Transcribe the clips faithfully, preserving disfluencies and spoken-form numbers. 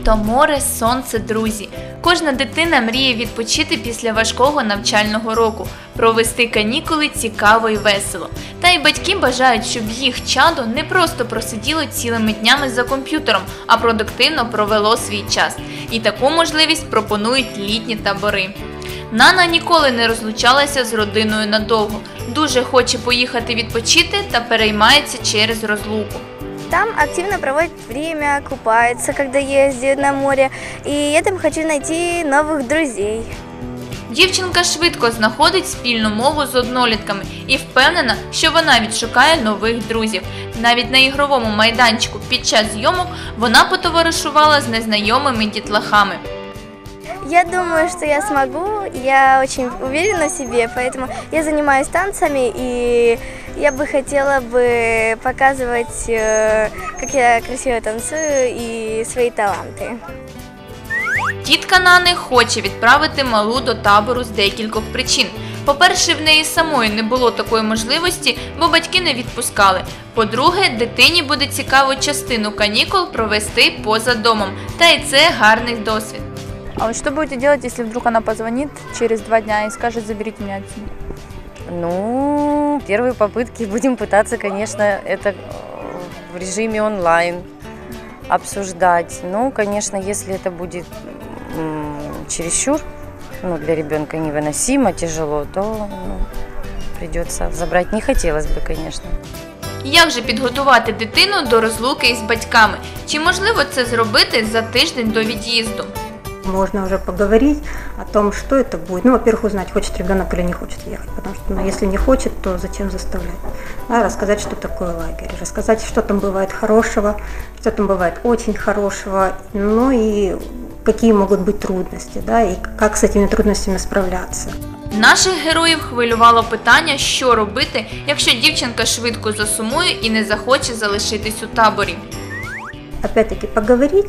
літо, море, сонце, друзі. Кожна дитина мріє відпочити після важкого навчального року, провести канікули цікаво і весело. Та й батьки бажають, щоб їх чадо не просто просиділо цілими днями за комп'ютером, а продуктивно провело свій час. І таку можливість пропонують літні табори. Нана ніколи не розлучалася з родиною надовго. Дуже хоче поїхати відпочити та переймається через розлуку. Там активно проводит время, купается, когда ездит на море. И я там хочу найти новых друзей. Дівчинка швидко знаходить спільну мову з однолітками і впевнена, що вона відшукає нових друзів. Навіть на ігровому майданчику під час зйомок вона потоваришувала з незнайомими дітлахами. Я думаю, что я смогу, я очень уверена в себе, поэтому я занимаюсь танцами, и я бы хотела бы показывать, как я красиво танцую, и свои таланты. Тітка Нани хоче відправити малу до табору з декількох причин. По-перше, в неї самої не було такої можливості, бо батьки не відпускали. По-друге, дитині буде цікаво частину канікул провести поза домом, та й це гарний досвід. А вот что будете делать, если вдруг она позвонит через два дня и скажет: заберите меня отсюда? Ну, первые попытки будем пытаться, конечно, это в режиме онлайн обсуждать. Ну, конечно, если это будет чересчур, ну, для ребенка невыносимо, тяжело, то ну, придется забрать. Не хотелось бы, конечно. Як же підготувати дитину до розлуки із батьками? Чи можливо це зробити за тиждень до від'їзду? Можно уже поговорить о том, что это будет. Ну, во-первых, узнать, хочет ребенок или не хочет ехать. Потому что, ну, если не хочет, то зачем заставлять? Да, рассказать, что такое лагерь. Рассказать, что там бывает хорошего, что там бывает очень хорошего. Ну и какие могут быть трудности, да, и как с этими трудностями справляться. Наших героїв хвилювало питання, що робити, якщо дівчинка швидко засумує і не захоче залишитись у таборі. Опять-таки поговорить,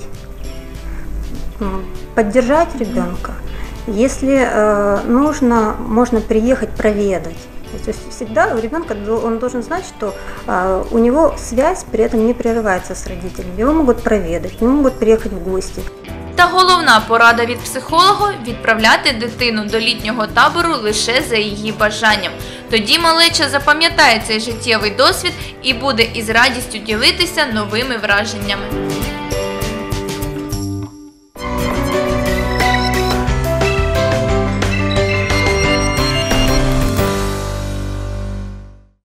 поддержать ребенка. Если э, нужно, можно приехать проведать. То есть всегда у ребенка он должен знать, что э, у него связь при этом не прерывается с родителями. Его могут проведать, к нему могут приехать в гости. Та головна порада від психолога – відправляти дитину до літнього табору лише за її бажанням. Тоді малеча запам'ятає цей життєвий досвід і буде із радістю ділитися новими враженнями.